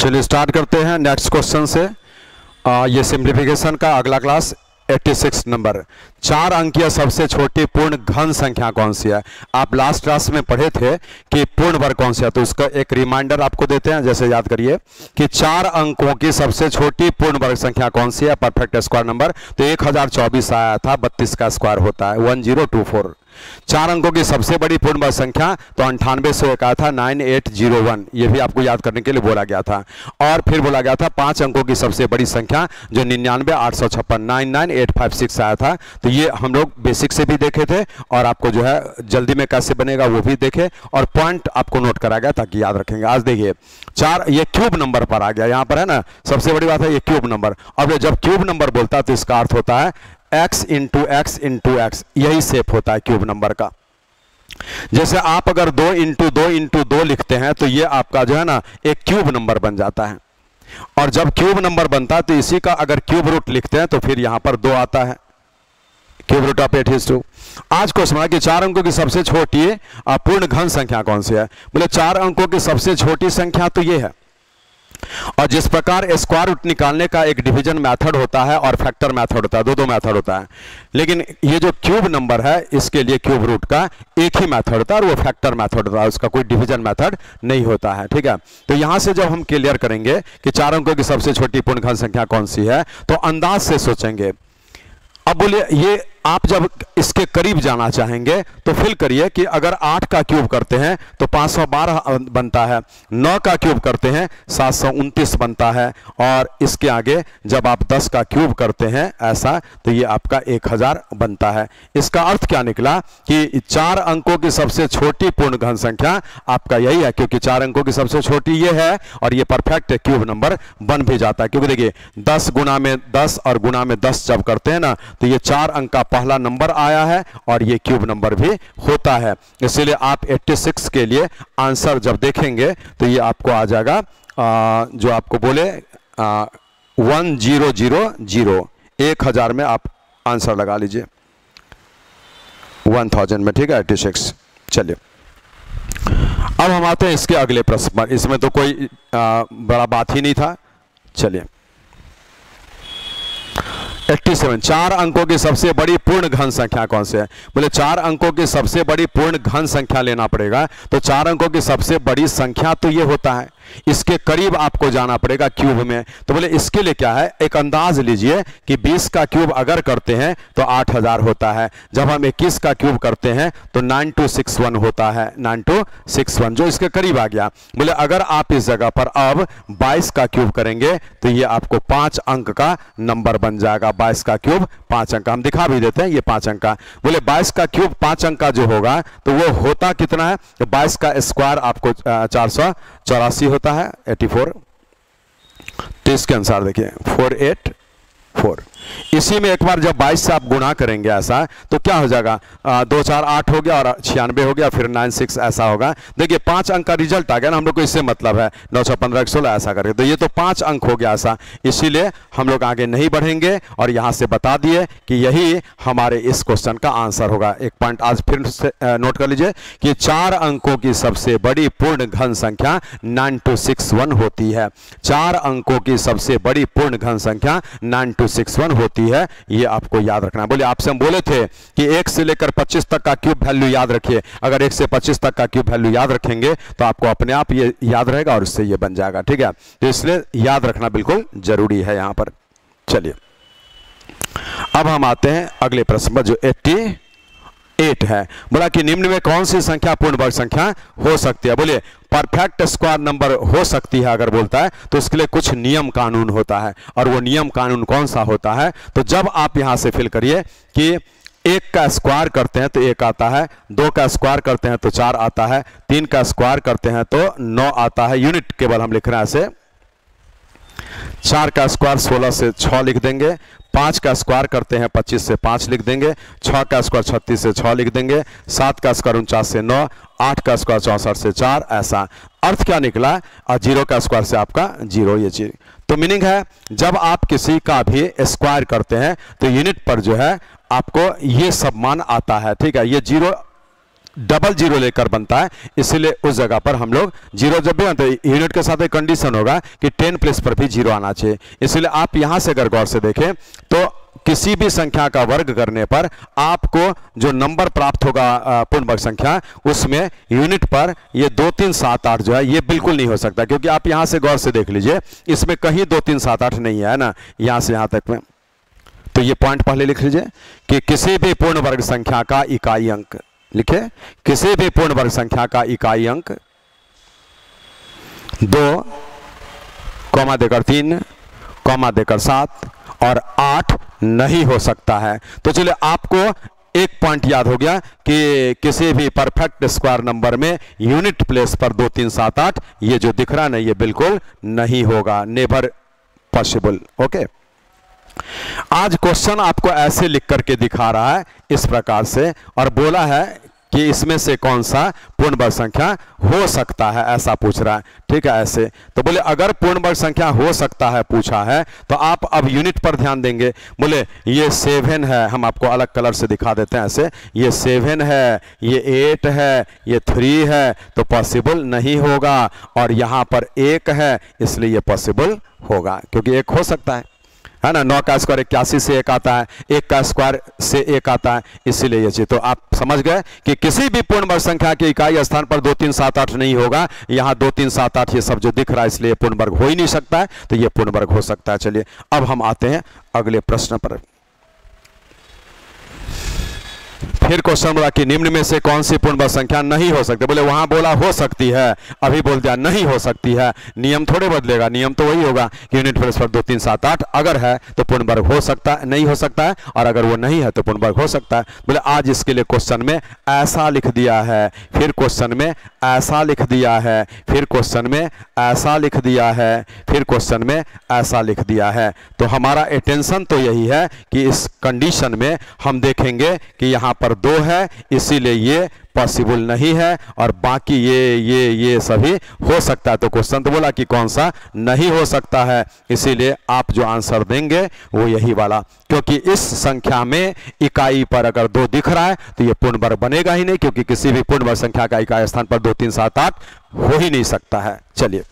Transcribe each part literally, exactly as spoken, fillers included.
चलिए स्टार्ट करते हैं नेक्स्ट क्वेश्चन से। आ, ये सिंप्लीफिकेशन का अगला क्लास छियासी नंबर। चार अंकीय सबसे छोटी पूर्ण घन संख्या कौन सी है? आप लास्ट क्लास में पढ़े थे कि पूर्ण वर्ग कौन सा है, तो उसका एक रिमाइंडर आपको देते हैं। जैसे याद करिए कि चार अंकों की सबसे छोटी पूर्ण वर्ग संख्या कौन सी है, परफेक्ट स्क्वायर नंबर। तो एक हजार चौबीस आया था, बत्तीस का स्क्वायर होता है वन जीरो टू फोर। चार अंकों की सबसे बड़ी पूर्ण वर्ग संख्या तो अंठानवे सौ एक आया था नाइन एट जीरो वन, ये भी आपको याद करने के लिए बोला गया था। और फिर बोला गया था पांच अंकों की सबसे बड़ी संख्या जो निन्यानवे आठ सौ छप्पन nine nine eight five six आया था। तो ये हम लोग बेसिक से भी देखे थे और आपको जो है जल्दी में कैसे बनेगा वो भी देखे और पॉइंट आपको नोट करा गया ताकि याद रखेंगे। आज देखिए चार, ये क्यूब नंबर पर आ गया, यहाँ पर है ना सबसे बड़ी बात है ये क्यूब नंबर। अब जब क्यूब नंबर बोलता है तो इसका अर्थ होता है x into X into X, यही शेप होता है क्यूब नंबर का। जैसे आप अगर दो इंटू दो इंटू दो लिखते हैं तो ये आपका जो है ना एक क्यूब नंबर बन जाता है। और जब क्यूब नंबर बनता है तो इसी का अगर क्यूब रूट लिखते हैं तो फिर यहां पर दो आता है, cube root of eight is two. आज को समझा कि चार अंकों की सबसे छोटी पूर्ण घन संख्या कौन सी है? बोले चार अंकों की सबसे छोटी संख्या तो ये है। और जिस प्रकार स्क्वायर रूट निकालने का एक डिवीजन मेथड होता है और फैक्टर मेथड होता है, दो दो मेथड होता है, लेकिन ये जो क्यूब नंबर है इसके लिए क्यूब रूट का एक ही मेथड होता है और वो फैक्टर मेथड होता है, उसका कोई डिवीजन मेथड नहीं होता है। ठीक है, तो यहां से जब हम क्लियर करेंगे कि चार अंकों की सबसे छोटी पूर्ण घन संख्या कौन सी है तो अंदाज से सोचेंगे। अब बोलिए ये आप जब इसके करीब जाना चाहेंगे तो फिल करिए कि अगर आठ का क्यूब करते हैं तो पाँच सौ बारह बनता है, नौ का क्यूब करते हैं सात सौ उनतीस बनता है, और इसके आगे जब आप दस का क्यूब करते हैं ऐसा तो ये आपका एक हज़ार बनता है। इसका अर्थ क्या निकला कि चार अंकों की सबसे छोटी पूर्ण घन संख्या आपका यही है, क्योंकि चार अंकों की सबसे छोटी ये है और ये परफेक्ट क्यूब नंबर बन भी जाता है। क्योंकि देखिए दस गुना में दस और गुना में दस जब करते हैं ना तो ये चार अंक का पहला नंबर आया है और ये क्यूब नंबर भी होता है। इसीलिए आप छियासी के लिए आंसर जब देखेंगे तो ये आपको आ जाएगा आ, जो आपको बोले आ, वन जीरो जीरो जीरो, एक हजार में आप आंसर लगा लीजिए वन थाउजेंड में। ठीक है छियासी। चलिए अब हम आते हैं इसके अगले प्रश्न पर। इसमें तो कोई आ, बड़ा बात ही नहीं था। चलिए सत्तासी, चार अंकों की सबसे बड़ी पूर्ण घन संख्या कौन सी है? बोले चार अंकों की सबसे बड़ी पूर्ण घन संख्या लेना पड़ेगा तो चार अंकों की सबसे बड़ी संख्या तो ये होता है, इसके करीब आपको जाना पड़ेगा क्यूब में। तो बोले इसके लिए क्या है, एक अंदाज लीजिए कि बीस का क्यूब अगर करते हैं तो आठ हज़ार होता है, जब हम इक्कीस का क्यूब करते हैं तो नाइन टू सिक्स वन होता है, नाइन टू सिक्स वन जो इसके करीब आ गया। बोले अगर आप इस जगह पर अब बाईस का क्यूब करेंगे तो ये आपको पांच अंक का नंबर बन जाएगा। बाईस का क्यूब पांच अंक, हम दिखा भी देते हैं ये पांच अंक का। बोले बाईस का क्यूब पांच अंक का जो होगा तो वो होता कितना है, तो बाईस का स्क्वायर आपको चार सौ चौरासी होता है चौरासी। तो इसके अनुसार देखिए फोर एट फोर। इसी में एक बार जब बाईस से आप गुणा करेंगे ऐसा तो क्या हो जाएगा, आ, दो चार आठ हो गया और छियानवे हो गया, फिर नाइन सिक्स ऐसा होगा। देखिए पांच अंक का रिजल्ट आ गया ना, हम लोग को इससे मतलब है नौ सौ पंद्रह एक सोलह ऐसा करके, तो ये तो पांच अंक हो गया ऐसा। इसीलिए हम लोग आगे नहीं बढ़ेंगे और यहां से बता दिए कि यही हमारे इस क्वेश्चन का आंसर होगा। एक पॉइंट आज फिर से नोट कर लीजिए कि चार अंकों की सबसे बड़ी पूर्ण घन संख्या नाइन टू सिक्स वन होती है। चार अंकों की सबसे बड़ी पूर्ण घन संख्या नाइन टू सिक्स वन होती है, ये आपको याद रखना है। बोले आपसे हम बोले थे कि एक से लेकर पच्चीस तक का क्यूब वैल्यू याद रखिए। अगर एक से पच्चीस तक का क्यूब वैल्यू याद रखेंगे तो आपको अपने आप ये याद रहेगा और इससे ये बन जाएगा। ठीक है, तो इसलिए याद रखना बिल्कुल जरूरी है यहां पर। चलिए अब हम आते हैं अगले प्रश्न पर जो अट्ठासी है। बोला कि निम्न में कौन सी संख्या पूर्ण वर्ग संख्या हो सकती है? बोलिए परफेक्ट स्क्वायर नंबर हो सकती है अगर बोलता है तो इसके लिए कुछ नियम कानून होता है, और वो नियम कानून कौन सा होता है? तो जब आप यहां से फिल करिए कि एक का स्क्वायर करते हैं तो एक आता है, दो का स्क्वायर करते हैं तो चार आता है, तीन का स्क्वायर करते हैं तो नौ आता है। यूनिट केवल हम लिख रहे हैं ऐसे। चार का स्क्वायर सोलह से छह लिख देंगे, पांच का स्क्वायर करते हैं पच्चीस से पांच लिख देंगे, छह का स्क्वायर छत्तीस से छह लिख देंगे, सात का स्क्वायर उनचास से नौ, आठ का स्क्वायर चौसठ से चार, ऐसा। अर्थ क्या निकला, और जीरो का स्क्वायर से आपका जीरो, ये चीज। तो मीनिंग है जब आप किसी का भी स्क्वायर करते हैं तो यूनिट पर जो है आपको ये सब मान आता है। ठीक है, ये जीरो डबल जीरो लेकर बनता है, इसीलिए उस जगह पर हम लोग जीरो जब भी बनते हैं यूनिट के साथ एक कंडीशन होगा कि टेन प्लेस पर भी जीरो आना चाहिए। इसलिए आप यहां से अगर गौर से देखें तो किसी भी संख्या का वर्ग करने पर आपको जो नंबर प्राप्त होगा पूर्ण वर्ग संख्या, उसमें यूनिट पर ये दो तीन सात आठ जो है ये बिल्कुल नहीं हो सकता, क्योंकि आप यहां से गौर से देख लीजिए इसमें कहीं दो तीन सात आठ नहीं है ना, यहां से यहां तक में। तो ये पॉइंट पहले लिख लीजिए कि किसी भी पूर्ण वर्ग संख्या का इकाई अंक, लिखे किसी भी पूर्ण वर्ग संख्या का इकाई अंक दो कॉमा देकर तीन कॉमा देकर सात और आठ नहीं हो सकता है। तो चलिए आपको एक पॉइंट याद हो गया कि किसी भी परफेक्ट स्क्वायर नंबर में यूनिट प्लेस पर दो तीन सात आठ ये जो दिख रहा है ना ये बिल्कुल नहीं होगा, नेवर पॉसिबल। ओके, आज क्वेश्चन आपको ऐसे लिख करके दिखा रहा है इस प्रकार से, और बोला है कि इसमें से कौन सा पूर्ण वर्ग संख्या हो सकता है, ऐसा पूछ रहा है। ठीक है, ऐसे तो बोले अगर पूर्ण वर्ग संख्या हो सकता है पूछा है तो आप अब यूनिट पर ध्यान देंगे। बोले ये सेवन है, हम आपको अलग कलर से दिखा देते हैं ऐसे, ये सेवन है, ये एट है, ये थ्री है, तो पॉसिबल नहीं होगा। और यहां पर एक है इसलिए ये पॉसिबल होगा, क्योंकि एक हो सकता है है ना। नौ का स्क्वायर इक्यासी से एक आता है, एक का स्क्वायर से एक आता है, इसीलिए ये चीज। तो आप समझ गए कि किसी भी पूर्ण वर्ग संख्या के इकाई स्थान पर दो तीन सात आठ नहीं होगा। यहाँ दो तीन सात आठ ये सब जो दिख रहा है इसलिए पूर्ण वर्ग हो ही नहीं सकता है, तो ये पूर्ण वर्ग हो सकता है। चलिए अब हम आते हैं अगले प्रश्न पर। फिर क्वेश्चन बोला कि निम्न में से कौन सी पूर्ण वर्ग संख्या नहीं हो सकती। बोले वहां बोला हो सकती है, अभी बोल दिया नहीं हो सकती है। नियम थोड़े बदलेगा, नियम तो वही होगा कि यूनिट प्लेस पर दो तीन सात आठ अगर है तो पूर्ण वर्ग हो सकता है, नहीं हो सकता है, और अगर वो नहीं है तो पूर्ण वर्ग हो सकता है। बोले आज इसके लिए क्वेश्चन में ऐसा लिख दिया है, फिर क्वेश्चन में ऐसा लिख दिया है, फिर क्वेश्चन में ऐसा लिख दिया है, फिर क्वेश्चन में ऐसा लिख दिया है। तो हमारा अटेंशन तो यही है कि इस कंडीशन में हम देखेंगे कि यहां पर दो है इसीलिए ये पॉसिबल नहीं है, और बाकी ये ये ये सभी हो सकता है। तो क्वेश्चन तो बोला कि कौन सा नहीं हो सकता है, इसीलिए आप जो आंसर देंगे वो यही वाला, क्योंकि इस संख्या में इकाई पर अगर दो दिख रहा है तो ये पूर्ण वर्ग बनेगा ही नहीं, क्योंकि किसी भी पूर्ण वर्ग संख्या का इकाई स्थान पर दो तीन सात आठ हो ही नहीं सकता है। चलिए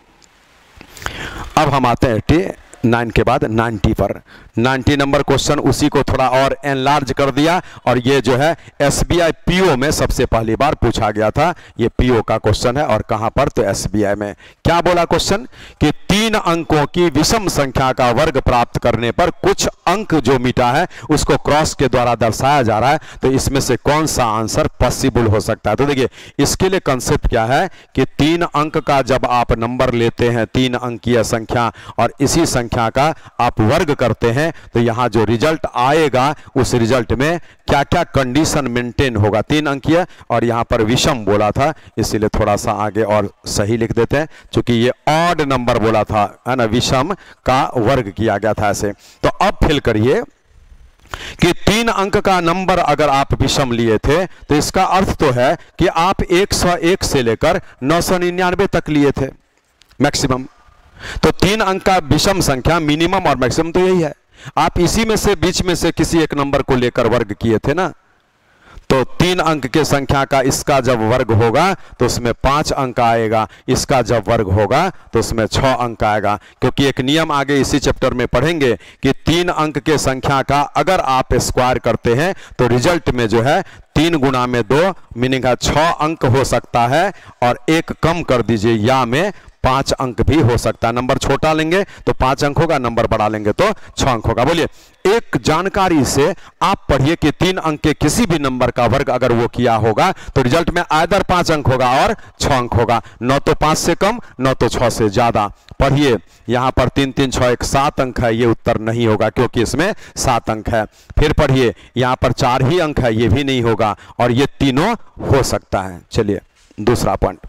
अब हम आते हैं नाइन के बाद नाइन्टी पर। नाइन्टी नंबर क्वेश्चन उसी को थोड़ा और एनलार्ज कर दिया, और ये जो है एसबीआई पीओ में सबसे पहली बार पूछा गया था। ये पीओ का क्वेश्चन है, और कहां पर, तो एसबीआई में। क्या बोला क्वेश्चन कि तीन अंकों की विषम संख्या का वर्ग प्राप्त करने पर कुछ अंक जो मिटा है उसको क्रॉस के द्वारा दर्शाया जा रहा है, तो इसमें से कौन सा आंसर पॉसिबल हो सकता है। तो देखिए इसके लिए कंसेप्ट क्या है कि तीन अंक का जब आप नंबर लेते हैं, तीन अंकीय संख्या, और इसी संख्या का आप वर्ग करते हैं, तो यहां जो रिजल्ट आएगा उस रिजल्ट में क्या क्या कंडीशन मेंटेन होगा। तीन अंकीय और यहां पर विषम बोला था, इसीलिए थोड़ा सा आगे और सही लिख देते हैं, क्योंकि ये ऑड नंबर बोला था, है ना, विषम का वर्ग किया गया था ऐसे। तो अब फिल करिए कि तीन अंक का नंबर अगर आप विषम लिए थे तो इसका अर्थ तो है कि आप एक सौ एक से लेकर नौ सौ निन्यानवे तक लिए थे मैक्सिमम। तो तीन अंक का विषम संख्या मिनिमम और मैक्सिमम तो यही है। आप इसी में से बीच में से किसी एक नंबर को लेकर वर्ग किए थे ना, तो तीन अंक के संख्या का इसका जब वर्ग होगा तो उसमें पांच अंक आएगा, इसका जब वर्ग होगा तो उसमें छह अंक आएगा। क्योंकि एक नियम आगे इसी चैप्टर में पढ़ेंगे कि तीन अंक के संख्या का अगर आप स्क्वायर करते हैं तो रिजल्ट में जो है तीन गुना में दो मीनिंग है छह अंक हो सकता है, और एक कम कर दीजिए या में पांच अंक भी हो सकता है। नंबर छोटा लेंगे तो पांच अंक होगा, नंबर बड़ा लेंगे तो छह अंक होगा। बोलिए एक जानकारी से आप पढ़िए कि तीन अंक के किसी भी नंबर का वर्ग अगर वो किया होगा तो रिजल्ट में आइदर पांच अंक होगा और छह अंक होगा, न तो पांच से कम न तो छह से ज्यादा। पढ़िए यहां पर तीन तीन छह एक सात अंक है, ये उत्तर नहीं होगा क्योंकि इसमें सात अंक है। फिर पढ़िए यहां पर चार ही अंक है, ये भी नहीं होगा, और ये तीनों हो सकता है। चलिए दूसरा पॉइंट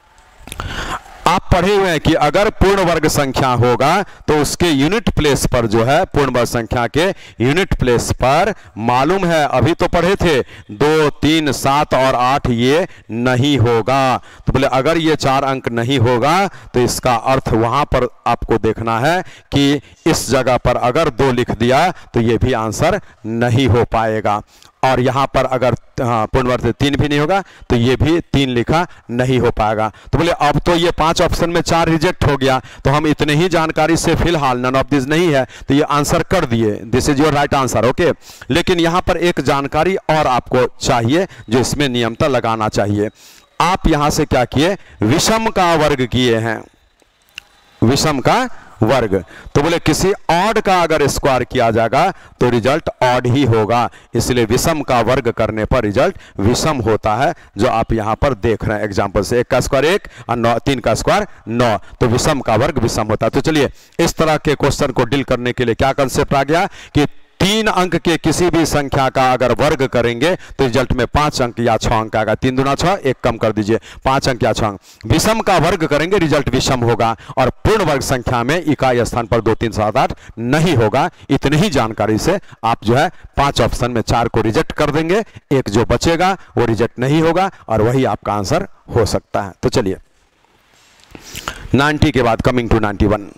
आप पढ़े हुए हैं कि अगर पूर्ण वर्ग संख्या होगा तो उसके यूनिट प्लेस पर जो है पूर्ण वर्ग संख्या के यूनिट प्लेस पर मालूम है, अभी तो पढ़े थे, दो तीन, सात और आठ ये नहीं होगा। तो बोले अगर ये चार अंक नहीं होगा तो इसका अर्थ वहां पर आपको देखना है कि इस जगह पर अगर दो लिख दिया तो ये भी आंसर नहीं हो पाएगा, और यहां पर अगर हाँ पूर्णवर्ग से तीन भी नहीं होगा तो ये भी तीन लिखा नहीं हो पाएगा। तो बोले अब तो ये पांच ऑप्शन में चार रिजेक्ट हो गया, तो हम इतने ही जानकारी से फिलहाल नन ऑफ दिस नहीं है तो ये आंसर कर दिए, this is your right answer. Okay, लेकिन यहां पर एक जानकारी और आपको चाहिए जो इसमें नियमता लगाना चाहिए। आप यहां से क्या किए, विषम का वर्ग किए हैं, विषम का वर्ग। तो बोले किसी ऑड का अगर स्क्वायर किया जाएगा तो रिजल्ट ऑड ही होगा, इसलिए विषम का वर्ग करने पर रिजल्ट विषम होता है, जो आप यहां पर देख रहे हैं एग्जांपल से। एक का स्क्वायर एक और नौ, तीन का स्क्वायर नौ, तो विषम का वर्ग विषम होता है। तो चलिए इस तरह के क्वेश्चन को डील करने के लिए क्या कंसेप्ट आ गया कि तीन अंक के किसी भी संख्या का अगर वर्ग करेंगे तो रिजल्ट में पांच अंक या छह अंक आएगा। तीन दुना छह, एक कम कर दीजिए, पांच अंक या छह अंक। विषम का वर्ग करेंगे रिजल्ट विषम होगा, और पूर्ण वर्ग संख्या में इकाई स्थान पर दो, तीन, सात, आठ नहीं होगा। इतनी ही जानकारी से आप जो है पांच ऑप्शन में चार को रिजेक्ट कर देंगे, एक जो बचेगा वो रिजेक्ट नहीं होगा और वही आपका आंसर हो सकता है। तो चलिए नाइन्टी के बाद कमिंग टू नाइन्टी वन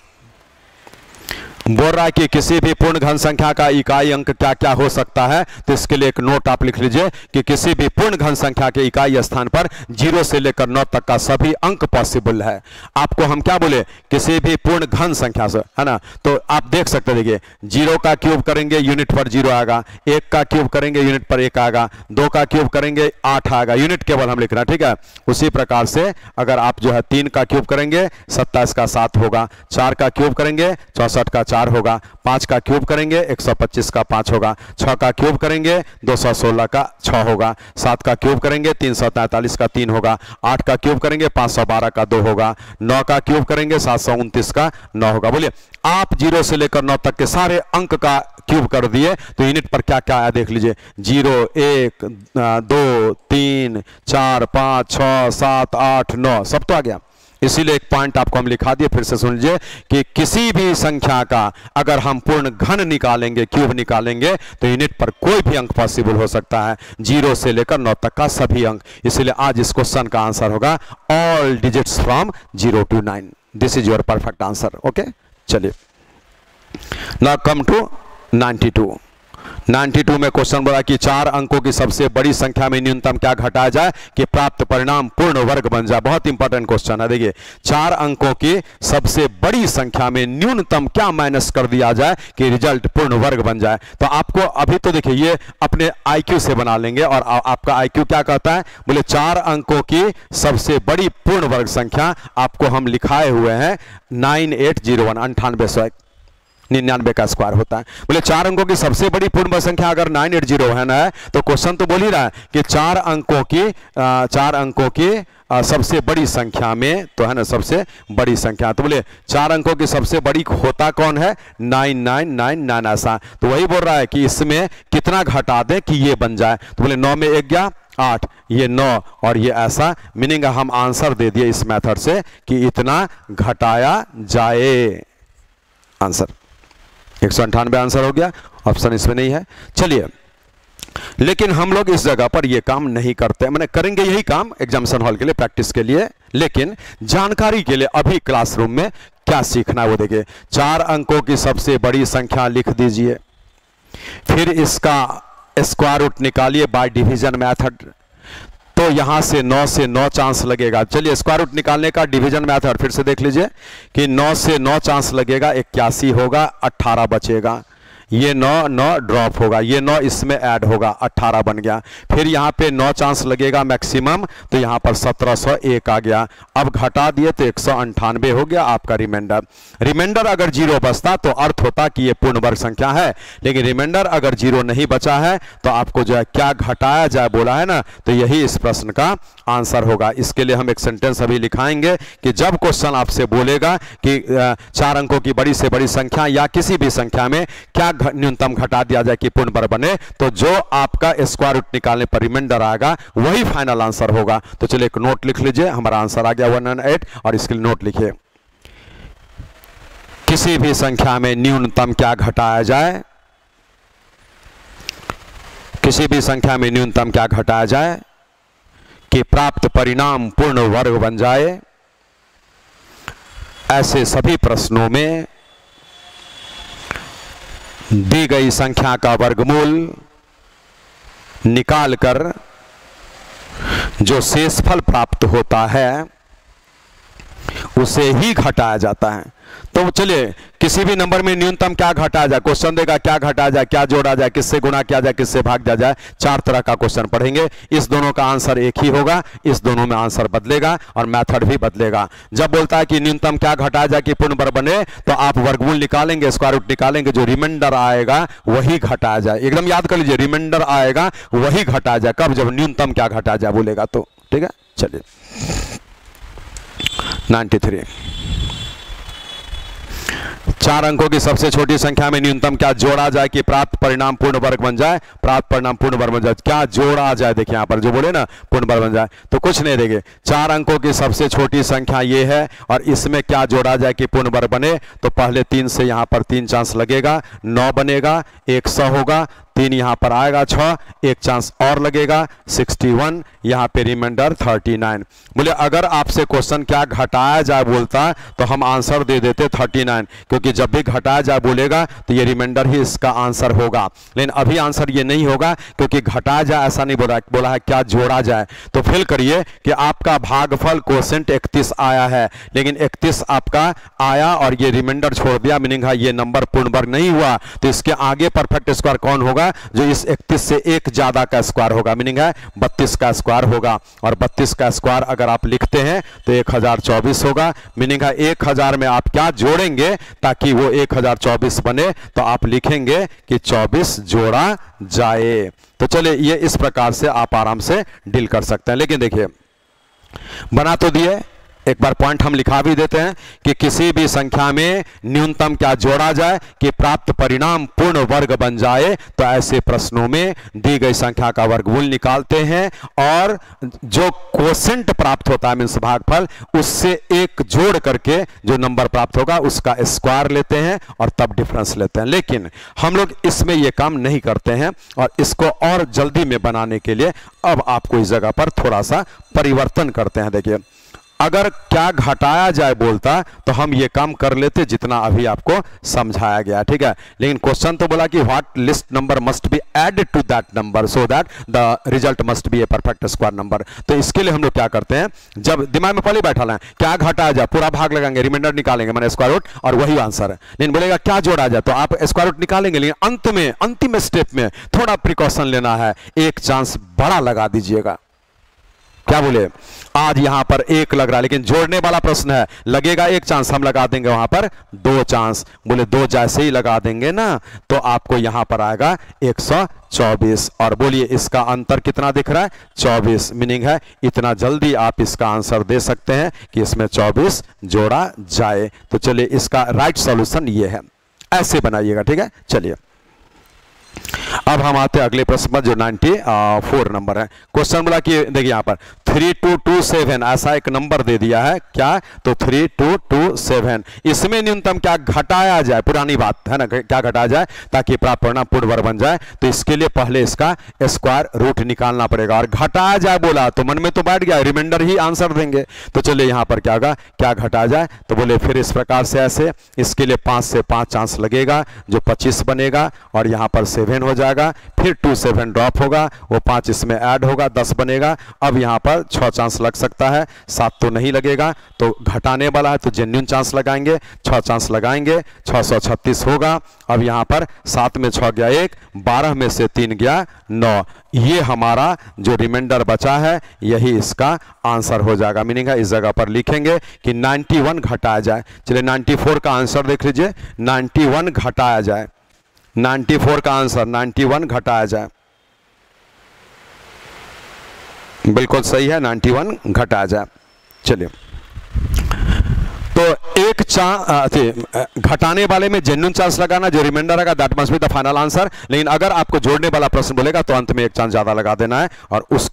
बोल रहा है कि किसी भी पूर्ण घन संख्या का इकाई अंक क्या क्या हो सकता है। तो इसके लिए एक नोट आप लिख लीजिए कि किसी भी पूर्ण घन संख्या के इकाई स्थान पर जीरो से लेकर नौ तक का सभी अंक पॉसिबल है। आपको हम क्या बोले, किसी भी पूर्ण घन संख्या से, है ना। तो आप देख सकते, देखिए जीरो का क्यूब करेंगे यूनिट पर जीरो आएगा, एक का क्यूब करेंगे यूनिट पर एक आएगा, दो का क्यूब करेंगे आठ आएगा, यूनिट केवल हम लिख रहे हैं, ठीक है। उसी प्रकार से अगर आप जो है तीन का क्यूब करेंगे सत्ताईस का सात होगा, चार का क्यूब करेंगे चौसठ का चार होगा, पांच का क्यूब करेंगे एक सौ पच्चीस का पांच होगा, छह का क्यूब करेंगे दो सौ सोलह का छह होगा, सात का क्यूब करेंगे तीन सौ तैंतालीस का तीन होगा, आठ का क्यूब करेंगे पांच सौ बारह का दो होगा, नौ का क्यूब करेंगे सात सौ उनतीस का नौ होगा। बोलिए आप जीरो से लेकर नौ तक के सारे अंक का क्यूब कर दिए तो यूनिट पर क्या क्या आया देख लीजिए, जीरो, एक, दो, तीन, चार, पांच, छह, सात, आठ, नौ, सब तो आ गया। इसीलिए एक पॉइंट आपको हम लिखा दिए, फिर से सुन लीजिए कि किसी भी संख्या का अगर हम पूर्ण घन निकालेंगे, क्यूब निकालेंगे, तो यूनिट पर कोई भी अंक पॉसिबल हो सकता है, जीरो से लेकर नौ तक का सभी अंक। इसलिए आज इस क्वेश्चन का आंसर होगा all digits from zero to nine. This is your perfect answer. Okay, चलिए now come to ninety two. बानवे में क्वेश्चन बोला कि चार अंकों की सबसे बड़ी संख्या में न्यूनतम क्या घटाया जाए कि प्राप्त परिणाम पूर्ण वर्ग बन जाए। बहुत इंपॉर्टेंट क्वेश्चन है। देखिए चार अंकों की सबसे बड़ी संख्या में न्यूनतम क्या माइनस कर दिया जाए कि रिजल्ट पूर्ण वर्ग बन जाए। तो आपको अभी तो देखिए ये अपने आईक्यू से बना लेंगे, और आ, आपका आईक्यू क्या कहता है, बोले चार अंकों की सबसे बड़ी पूर्ण वर्ग संख्या आपको हम लिखाए हुए हैं नाइन एट जीरो वन, अंठानवे सौ निन्यानवे का स्क्वायर होता है। बोले चार अंकों की सबसे बड़ी पूर्ण वर्ग संख्या अगर नाइन एट जीरो है ना, तो क्वेश्चन तो बोल ही रहा है कि चार अंकों की आ, चार अंकों की आ, सबसे बड़ी संख्या में, तो है ना सबसे बड़ी संख्या, तो बोले चार अंकों की सबसे बड़ी होता कौन है, नाइन नाइन नाइन नाइन, ऐसा। तो वही बोल रहा है कि इसमें कितना घटा दें कि ये बन जाए। तो बोले नौ में एक गया आठ, ये नौ और ये ऐसा, मीनिंग हम आंसर दे दिए इस मेथड से कि इतना घटाया जाए। आंसर एक सौ अंठानवे आंसर हो गया, ऑप्शन इसमें नहीं है। चलिए, लेकिन हम लोग इस जगह पर ये काम नहीं करते, मैंने करेंगे यही काम एग्जामिनेशन हॉल के लिए, प्रैक्टिस के लिए, लेकिन जानकारी के लिए अभी क्लासरूम में क्या सीखना है वो देखिए। चार अंकों की सबसे बड़ी संख्या लिख दीजिए, फिर इसका स्क्वायर रूट निकालिए बाय डिवीजन मेथड। तो यहां से नौ से नौ चांस लगेगा। चलिए स्क्वायर रूट निकालने का डिवीजन मेथड फिर से देख लीजिए कि नौ से नौ चांस लगेगा, इक्यासी होगा, अट्ठारह बचेगा, ये नौ नौ ड्रॉप होगा, ये नौ इसमें ऐड होगा, अट्ठारह बन गया। फिर यहाँ पे नौ चांस लगेगा मैक्सिमम, तो यहाँ पर सत्रह सौ एक आ गया। अब घटा दिए तो एक सौ अंठानवे हो गया आपका रिमाइंडर। रिमाइंडर अगर जीरो बचता तो अर्थ होता कि ये पूर्ण वर्ग संख्या है, लेकिन रिमाइंडर अगर जीरो नहीं बचा है तो आपको जो है क्या घटाया जाए बोला है ना, तो यही इस प्रश्न का आंसर होगा। इसके लिए हम एक सेंटेंस अभी लिखाएंगे कि जब क्वेश्चन आपसे बोलेगा कि चार अंकों की बड़ी से बड़ी संख्या या किसी भी संख्या में क्या न्यूनतम घटा दिया जाए कि पूर्ण वर्ग बने, तो जो आपका स्क्वायर रूट निकालने पर रिमाइंडर आएगा वही फाइनल आंसर होगा। तो चलिए एक नोट लिख लीजिए, हमारा आंसर आ गया वन हंड्रेड एट, और इसके लिए नोट लिखिए किसी भी संख्या में न्यूनतम क्या घटाया जाए, किसी भी संख्या में न्यूनतम क्या घटाया जाए कि प्राप्त परिणाम पूर्ण वर्ग बन जाए। ऐसे सभी प्रश्नों में दी गई संख्या का वर्गमूल निकालकर जो शेषफल प्राप्त होता है उसे ही घटाया जाता है। तो चलिए किसी भी नंबर में न्यूनतम क्या घटाया जाए, क्वेश्चन देगा क्या घटाया जाए, क्या जोड़ा जाए, किससे गुणा किया जाए, किससे भाग दिया जाए, चार तरह का क्वेश्चन पढ़ेंगे। इस दोनों का आंसर एक ही होगा, इस दोनों में आंसर बदलेगा और मेथड भी बदलेगा। जब बोलता है कि न्यूनतम क्या घटाया जाए कि पूर्ण वर्ग बने, तो आप वर्गमूल निकालेंगे, स्क्वायर रूट निकालेंगे, जो रिमाइंडर आएगा वही घटाया जाए। एकदम याद कर लीजिए, रिमाइंडर आएगा वही घटाया जाए। कब? जब न्यूनतम क्या घटाया जाए बोलेगा तो। ठीक है, चलिए तिरानवे। चार अंकों की सबसे छोटी संख्या में न्यूनतम क्या जोड़ा जाए कि प्राप्त परिणाम पूर्ण वर्ग बन जाए। प्राप्त परिणाम पूर्ण वर्ग बन जाए, क्या जोड़ा जाए? देखिए यहां पर जो बोले ना पूर्ण वर्ग बन जाए, तो कुछ नहीं देंगे। चार अंकों की सबसे छोटी संख्या ये है और इसमें क्या जोड़ा जाए कि पूर्ण वर्ग बने, तो पहले तीन से यहां पर तीन चांस लगेगा, नौ बनेगा, एक सौ होगा, तीन यहां पर आएगा, छह, एक चांस और लगेगा, इकसठ, यहां पे रिमाइंडर उनतालीस। बोले अगर आपसे क्वेश्चन क्या घटाया जाए बोलता तो हम आंसर दे देते उनतालीस, क्योंकि जब भी घटाया जाए बोलेगा तो ये रिमाइंडर ही इसका आंसर होगा। लेकिन अभी आंसर ये नहीं होगा क्योंकि घटाया जाए ऐसा नहीं बोला, बोला है क्या जोड़ा जाए। तो फिल करिए कि आपका भागफल क्वोशिएंट इकतीस आया है, लेकिन इकतीस आपका आया और ये रिमाइंडर छोड़ दिया, मीनिंग है ये नंबर पूर्ण वर्ग नहीं हुआ। तो इसके आगे परफेक्ट स्क्वायर कौन होगा? जो इस इकतीस से एक ज्यादा का स्क्वायर होगा, मीनिंग है बत्तीस का स्क्वायर होगा। और बत्तीस का स्क्वायर अगर आप लिखते हैं तो एक हजार चौबीस होगा, मीनिंग है एक हजार में आप क्या जोड़ेंगे ताकि वो एक हजार चौबीस बने, तो आप लिखेंगे कि चौबीस जोड़ा जाए। तो चलिए ये इस प्रकार से आप आराम से डील कर सकते हैं। लेकिन देखिए बना तो दिए, एक बार पॉइंट हम लिखा भी देते हैं कि किसी भी संख्या में न्यूनतम क्या जोड़ा जाए कि प्राप्त परिणाम पूर्ण वर्ग बन जाए। तो ऐसे प्रश्नों में दी गई संख्या का वर्गमूल निकालते हैं और जो क्वोशिएंट प्राप्त होता है मींस भागफल, उससे एक जोड़ करके जो नंबर प्राप्त होगा उसका स्क्वायर लेते हैं और तब डिफरेंस लेते हैं। लेकिन हम लोग इसमें यह काम नहीं करते हैं और इसको और जल्दी में बनाने के लिए अब आपको इस जगह पर थोड़ा सा परिवर्तन करते हैं। देखिए अगर क्या घटाया जाए बोलता तो हम ये काम कर लेते जितना अभी आपको समझाया गया, ठीक है। लेकिन क्वेश्चन तो बोला कि what least number must be added to that number so that the result must be a perfect square number. तो इसके लिए हम लोग क्या करते हैं, जब दिमाग में पहले बैठा है क्या घटाया जाए, पूरा भाग लगाएंगे, रिमाइंडर निकालेंगे, मैंने स्क्वायर रूट और वही आंसर है। लेकिन बोलेगा क्या जोड़ा जाए तो आप स्क्वायर रूट निकालेंगे, लेकिन अंत में अंतिम स्टेप में थोड़ा प्रिकॉशन लेना है, एक चांस बड़ा लगा दीजिएगा। क्या बोले, आज यहां पर एक लग रहा है लेकिन जोड़ने वाला प्रश्न है, लगेगा एक चांस, हम लगा देंगे वहां पर दो चांस। बोले दो जैसे ही लगा देंगे ना तो आपको यहां पर आएगा एक सौ चौबीस। और बोलिए इसका अंतर कितना दिख रहा है, चौबीस। मीनिंग है इतना जल्दी आप इसका आंसर दे सकते हैं कि इसमें चौबीस जोड़ा जाए। तो चलिए इसका राइट सॉल्यूशन ये है, ऐसे बनाइएगा, ठीक है। चलिए अब हम आते हैं अगले प्रश्न पर जो चौरानवे नंबर है। क्वेश्चन बोला कि देखिए यहां पर थ्री टू टू सेवन ऐसा एक नंबर दे दिया है, क्या तो थ्री टू टू सेवन। इसमें न्यूनतम क्या घटाया जाए, पुरानी बात है ना, क्या घटाया जाए ताकि प्राप्त परिणाम पूर्ण वर्ग बन जाए। तो इसके लिए पहले इसका स्क्वायर रूट निकालना पड़ेगा और घटाया जाए बोला तो मन में तो बैठ गया, रिमाइंडर ही आंसर देंगे। तो चलिए यहां पर क्या होगा, क्या घटाया जाए, तो बोले फिर इस प्रकार से ऐसे, इसके लिए पांच से पांच चांस लगेगा जो पच्चीस बनेगा और यहां पर सेवन हो जाएगा, फिर टू सेवन ड्रॉप होगा, वो पांच इसमें ऐड होगा, दस बनेगा। अब यहां पर छह चांस लग सकता है, सात तो नहीं लगेगा, तो घटाने वाला है तो जेन्युइन चांस लगाएंगे, छह चांस लगाएंगे, छह सौ छत्तीस होगा। अब यहां पर सात में छह गया एक, बारह में से तीन गया नौ। ये हमारा जो रिमाइंडर बचा है यही इसका आंसर हो जाएगा। मीनिंग है इस जगह पर लिखेंगे कि इक्यानवे घटाया जाए। चलिए चौरानवे का आंसर देख लीजिए, इक्यानवे घटाया जाए, चौरानवे का आंसर इक्यानवे घटाया जाए, बिल्कुल सही है, इक्यानवे घटाया जाए। चलिए तो एक चांस घटाने वाले में जेन्युइन चांस लगाना, जो रिमाइंडर रहेगा that must be the final answer. लेकिन अगर आपको जोड़ने वाला प्रश्न बोलेगा तो अंत में एक चांस ज्यादा लगा देना है और उसके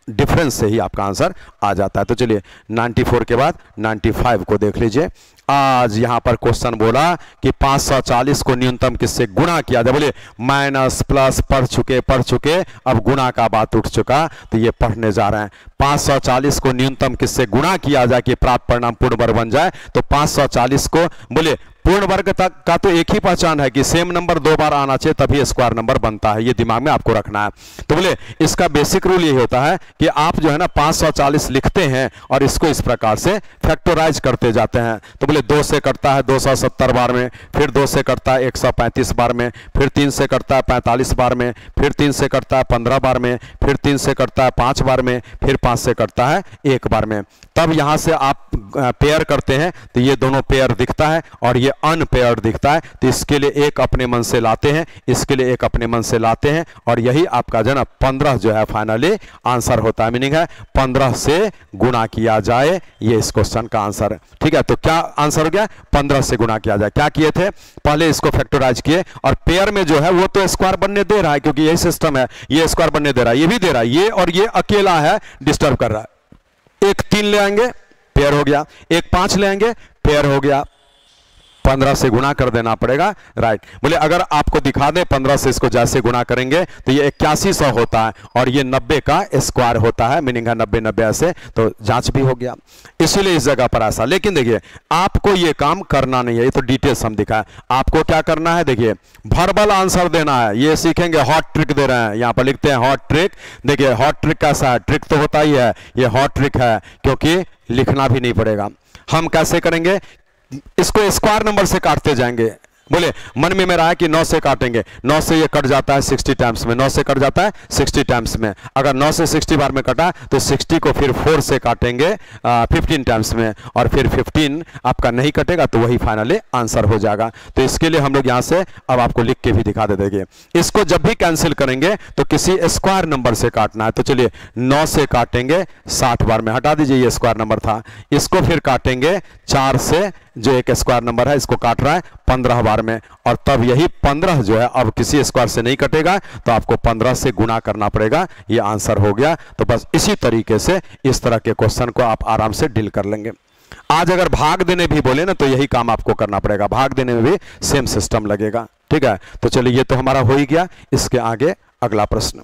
डिफरेंस से ही आपका आंसर आ जाता है। तो चलिए चौरानवे के बाद पचानवे को देख लीजिए। आज यहां पर क्वेश्चन बोला कि पाँच सौ चालीस को न्यूनतम किससे गुणा किया जाए। बोले माइनस प्लस पढ़ चुके पढ़ चुके अब गुणा का बात उठ चुका, तो ये पढ़ने जा रहे हैं। पाँच सौ चालीस को न्यूनतम किससे गुणा किया जाए कि प्राप्त परिणाम पूर्ण वर्ग बन जाए। तो पाँच सौ चालीस को बोले पूर्ण वर्ग तक का तो एक ही पहचान है कि सेम नंबर दो बार आना चाहिए तभी स्क्वायर नंबर बनता है, ये दिमाग में आपको रखना है। तो बोले इसका बेसिक रूल ये होता है कि आप जो है ना पाँच सौ चालीस लिखते हैं और इसको इस प्रकार से फैक्टराइज करते जाते हैं। तो बोले दो से कटता है दो सौ सत्तर बार में, फिर दो से कटता है एक सौ पैंतीस बार में, फिर तीन से कटता है पैंतालीस बार में, फिर तीन से कटता है पंद्रह बार में, फिर तीन से कटता है पाँच बार में, फिर पाँच से कटता है एक बार में। तब यहां से आप पेयर करते हैं तो ये दोनों पेयर दिखता है और ये अनपेयर्ड दिखता है। तो इसके लिए एक अपने मन से लाते हैं, इसके लिए एक अपने मन से लाते हैं और यही आपका जो है ना पंद्रह जो है फाइनली आंसर होता है। मीनिंग है पंद्रह से गुणा किया जाए, ये इस क्वेश्चन का आंसर है। ठीक है, तो क्या आंसर हो गया? पंद्रह से गुणा किया जाए। क्या किए थे? पहले इसको फैक्टराइज किए और पेयर में जो है वो तो स्क्वायर बनने दे रहा है क्योंकि यही सिस्टम है, ये स्क्वायर बनने दे रहा है, ये भी दे रहा है, ये और ये अकेला है डिस्टर्ब कर रहा है। एक तीन ले आएंगे पेयर हो गया, एक पांच ले आएंगे पेयर हो गया, पंद्रह से गुणा कर देना पड़ेगा। राइट, बोले अगर आपको दिखा दे पंद्रह से इसको जैसे गुणा करेंगे तो ये इक्यासी सौ होता है और ये नब्बे का स्क्वायर होता है, मीनिंग है नब्बे नब्बे ऐसे, तो जांच भी हो गया। इसीलिए इस जगह पर ऐसा। लेकिन देखिए आपको ये काम करना नहीं है, ये तो डिटेल्स हम दिखा है। आपको क्या करना है? देखिए वर्बल आंसर देना है, ये सीखेंगे। हॉट ट्रिक दे रहे हैं, यहां पर लिखते हैं हॉट ट्रिक। देखिए हॉट ट्रिक कैसा है? ट्रिक तो होता ही है, ये हॉट ट्रिक है क्योंकि लिखना भी नहीं पड़ेगा। हम कैसे करेंगे? इसको स्क्वायर नंबर से काटते जाएंगे। बोले मन में मेरा है कि नौ से काटेंगे, नौ से ये कट जाता है साठ टाइम्स में, नौ से कट जाता है साठ टाइम्स में। अगर नौ से साठ बार में कटा तो साठ को फिर चार से काटेंगे पंद्रह टाइम्स में और फिर पंद्रह आपका नहीं कटेगा तो वही फाइनली आंसर हो जाएगा। तो इसके लिए हम लोग यहां से अब आपको लिख के भी दिखा दे देंगे। इसको जब भी कैंसिल करेंगे तो किसी स्क्वायर नंबर से काटना है। तो चलिए नौ से काटेंगे साठ बार में, हटा दीजिए ये स्क्वायर नंबर था। इसको फिर काटेंगे चार से, जो एक स्क्वायर नंबर है इसको काट रहा है पंद्रह बार में, और तब यही पंद्रह जो है अब किसी स्क्वायर से नहीं कटेगा तो आपको पंद्रह से गुणा करना पड़ेगा, ये आंसर हो गया। तो बस इसी तरीके से इस तरह के क्वेश्चन को आप आराम से डील कर लेंगे। आज अगर भाग देने भी बोले ना तो यही काम आपको करना पड़ेगा, भाग देने में भी सेम सिस्टम लगेगा। ठीक है, तो चलिए ये तो हमारा हो ही गया। इसके आगे अगला प्रश्न।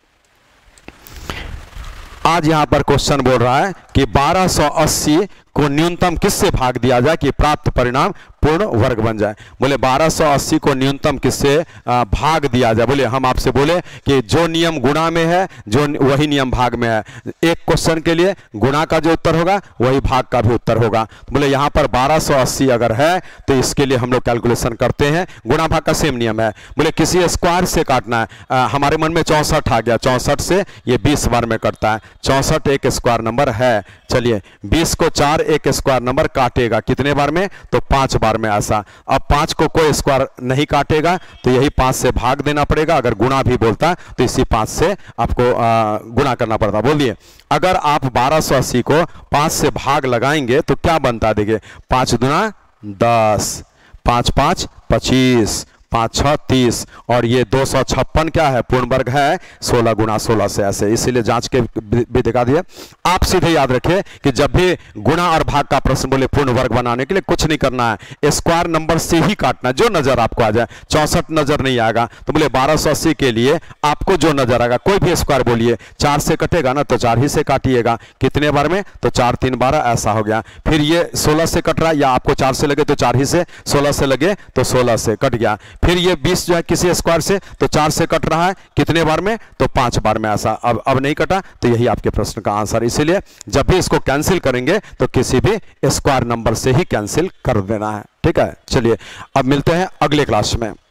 आज यहां पर क्वेश्चन बोल रहा है कि बारह सौ अस्सी को न्यूनतम किससे भाग दिया जाए कि प्राप्त परिणाम पूर्ण वर्ग बन जाए। बोले बारह सौ अस्सी को न्यूनतम किससे भाग दिया जाए। बोले हम आपसे बोले कि जो नियम गुणा में है जो वही नियम भाग में है। एक क्वेश्चन के लिए गुणा का जो उत्तर होगा वही भाग का भी उत्तर होगा। बोले यहां पर बारह सौ अस्सी अगर है तो इसके लिए हम लोग कैलकुलेशन करते हैं, गुणा भाग का सेम नियम है। बोले किसी स्क्वायर से काटना है, आ, हमारे मन में चौसठ आ गया, चौसठ से ये बीस बार में कटता है, चौसठ एक स्क्वायर नंबर है। चलिए बीस को चार एक स्क्वायर नंबर काटेगा कितने बार में? तो पांच बार में। ऐसा अब पांच को कोई स्क्वायर नहीं काटेगा तो यही पांच से भाग देना पड़ेगा। अगर गुणा भी बोलता तो इसी पांच से आपको आ, गुणा करना पड़ता। बोलिए अगर आप बारह सौ अस्सी को पांच से भाग लगाएंगे तो क्या बनता है? देखिए पांच दुना दस, पांच पांच पच्चीस, पाँच छः तीस, और ये दो सौ छप्पन क्या है? पूर्ण वर्ग है, सोलह गुणा सोलह से ऐसे, इसीलिए जांच के भी दिखा दिया। आप सीधे याद रखें कि जब भी गुणा और भाग का प्रश्न बोले पूर्ण वर्ग बनाने के लिए कुछ नहीं करना है, स्क्वायर नंबर से ही काटना, जो नजर आपको आ जाए। चौसठ नजर नहीं आएगा तो बोले बारह सौ अस्सी के लिए आपको जो नजर आएगा कोई भी स्क्वायर बोलिए, चार से कटेगा ना तो चार ही से काटिएगा। कितने बार में? तो चार तीन बारह, ऐसा हो गया। फिर ये सोलह से कट रहा है, या आपको चार से लगे तो चार ही से, सोलह से लगे तो सोलह से कट गया। फिर ये बीस जो है किसी स्क्वायर से तो चार से कट रहा है, कितने बार में? तो पांच बार में। ऐसा अब अब नहीं कटा तो यही आपके प्रश्न का आंसर। इसीलिए जब भी इसको कैंसिल करेंगे तो किसी भी स्क्वायर नंबर से ही कैंसिल कर देना है। ठीक है, चलिए अब मिलते हैं अगले क्लास में।